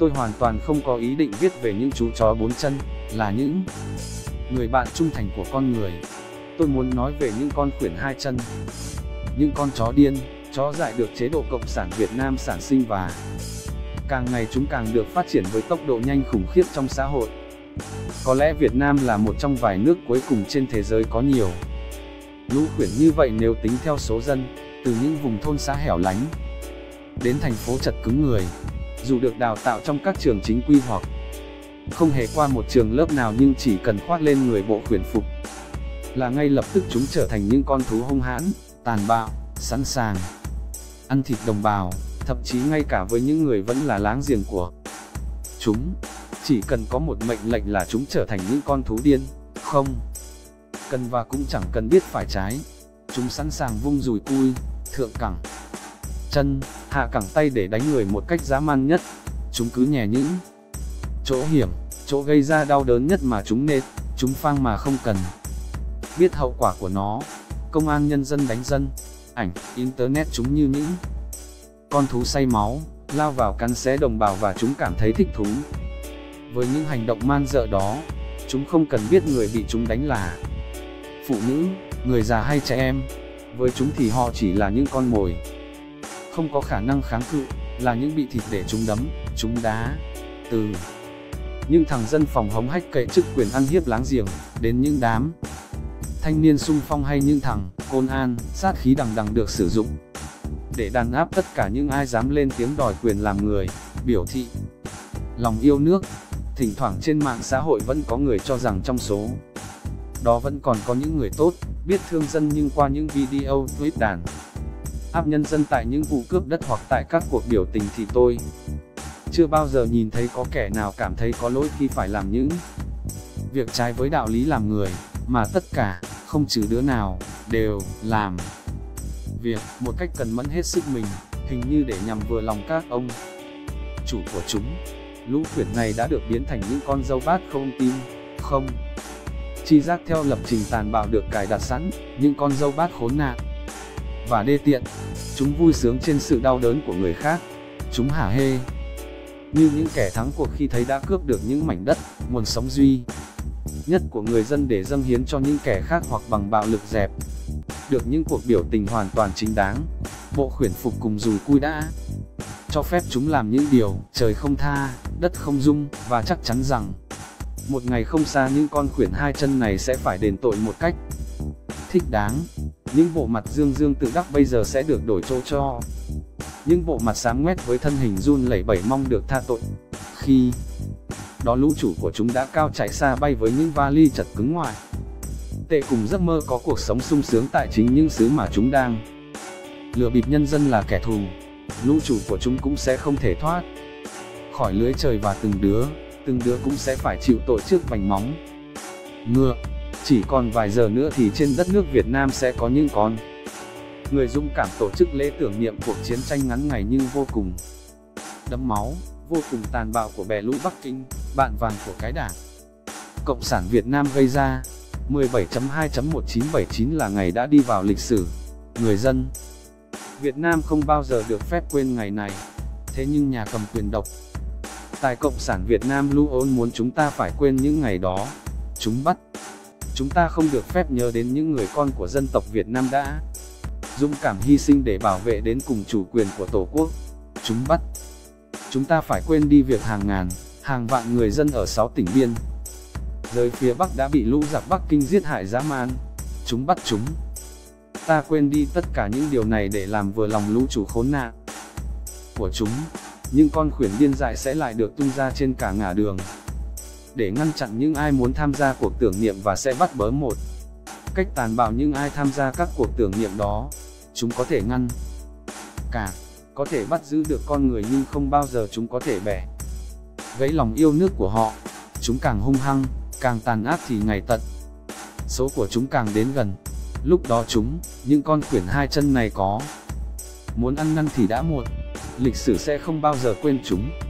Tôi hoàn toàn không có ý định viết về những chú chó 4 chân, là những người bạn trung thành của con người. Tôi muốn nói về những con khuyển 2 chân, những con chó điên, chó dại được chế độ Cộng sản Việt Nam sản sinh và càng ngày chúng càng được phát triển với tốc độ nhanh khủng khiếp trong xã hội. Có lẽ Việt Nam là một trong vài nước cuối cùng trên thế giới có nhiều lũ khuyển như vậy nếu tính theo số dân, từ những vùng thôn xã hẻo lánh đến thành phố chật cứng người. Dù được đào tạo trong các trường chính quy hoặc không hề qua một trường lớp nào, nhưng chỉ cần khoác lên người bộ khuyển phục là ngay lập tức chúng trở thành những con thú hung hãn, tàn bạo, sẵn sàng ăn thịt đồng bào, thậm chí ngay cả với những người vẫn là láng giềng của chúng. Chỉ cần có một mệnh lệnh là chúng trở thành những con thú điên, không cần và cũng chẳng cần biết phải trái. Chúng sẵn sàng vung dùi cui, thượng cẳng chân, hạ cẳng tay để đánh người một cách dã man nhất. Chúng cứ nhè những chỗ hiểm, chỗ gây ra đau đớn nhất mà chúng nên, chúng phang mà không cần biết hậu quả của nó. Công an nhân dân đánh dân, ảnh, internet chúng như những con thú say máu, lao vào cắn xé đồng bào và chúng cảm thấy thích thú với những hành động man dợ đó. Chúng không cần biết người bị chúng đánh là phụ nữ, người già hay trẻ em. Với chúng thì họ chỉ là những con mồi, không có khả năng kháng cự, là những bị thịt để chúng đấm, chúng đá. Từ những thằng dân phòng hống hách cậy chức quyền ăn hiếp láng giềng, đến những đám thanh niên xung phong hay những thằng côn an, sát khí đằng đằng được sử dụng để đàn áp tất cả những ai dám lên tiếng đòi quyền làm người, biểu thị lòng yêu nước. Thỉnh thoảng trên mạng xã hội vẫn có người cho rằng trong số đó vẫn còn có những người tốt, biết thương dân, nhưng qua những video clip đàn áp nhân dân tại những vụ cướp đất hoặc tại các cuộc biểu tình thì tôi chưa bao giờ nhìn thấy có kẻ nào cảm thấy có lỗi khi phải làm những việc trái với đạo lý làm người, mà tất cả, không trừ đứa nào, đều làm việc một cách cần mẫn hết sức mình, hình như để nhằm vừa lòng các ông chủ của chúng. Lũ khuyển này đã được biến thành những con dâu bát không tim, không chi giác theo lập trình tàn bạo được cài đặt sẵn, những con dâu bát khốn nạn và đê tiện. Chúng vui sướng trên sự đau đớn của người khác. Chúng hả hê như những kẻ thắng cuộc khi thấy đã cướp được những mảnh đất, nguồn sống duy nhất của người dân để dâng hiến cho những kẻ khác, hoặc bằng bạo lực dẹp được những cuộc biểu tình hoàn toàn chính đáng. Bộ khuyển phục cùng dùi cui đã cho phép chúng làm những điều trời không tha, đất không dung, và chắc chắn rằng một ngày không xa những con khuyển 2 chân này sẽ phải đền tội một cách thích đáng. Những bộ mặt dương dương tự đắc bây giờ sẽ được đổi chỗ cho những bộ mặt xám ngoét với thân hình run lẩy bẩy mong được tha tội. Khi đó lũ chủ của chúng đã cao chạy xa bay với những vali chật cứng ngoại tệ, cùng giấc mơ có cuộc sống sung sướng tại chính những xứ mà chúng đang lừa bịp nhân dân là kẻ thù. Lũ chủ của chúng cũng sẽ không thể thoát khỏi lưới trời, và từng đứa cũng sẽ phải chịu tội trước vành móng ngựa. Chỉ còn vài giờ nữa thì trên đất nước Việt Nam sẽ có những con người dũng cảm tổ chức lễ tưởng niệm cuộc chiến tranh ngắn ngày nhưng vô cùng đẫm máu, vô cùng tàn bạo của bè lũ Bắc Kinh, bạn vàng của cái Đảng Cộng sản Việt Nam gây ra. 17.2.1979 là ngày đã đi vào lịch sử. Người dân Việt Nam không bao giờ được phép quên ngày này. Thế nhưng nhà cầm quyền độc tài Cộng sản Việt Nam luôn muốn chúng ta phải quên những ngày đó. Chúng bắt chúng ta không được phép nhớ đến những người con của dân tộc Việt Nam đã dũng cảm hy sinh để bảo vệ đến cùng chủ quyền của Tổ quốc. Chúng bắt chúng ta phải quên đi việc hàng ngàn, hàng vạn người dân ở 6 tỉnh biên giới phía Bắc đã bị lũ giặc Bắc Kinh giết hại dã man. Chúng bắt chúng ta quên đi tất cả những điều này để làm vừa lòng lũ chủ khốn nạn của chúng. Những con khuyển điên dại sẽ lại được tung ra trên cả ngả đường để ngăn chặn những ai muốn tham gia cuộc tưởng niệm, và sẽ bắt bớ một cách tàn bạo những ai tham gia các cuộc tưởng niệm đó. Chúng có thể ngăn cản, có thể bắt giữ được con người, nhưng không bao giờ chúng có thể bẻ gãy lòng yêu nước của họ. Chúng càng hung hăng, càng tàn ác thì ngày tận số của chúng càng đến gần. Lúc đó những con khuyển 2 chân này có muốn ăn năn thì đã muộn. Lịch sử sẽ không bao giờ quên chúng.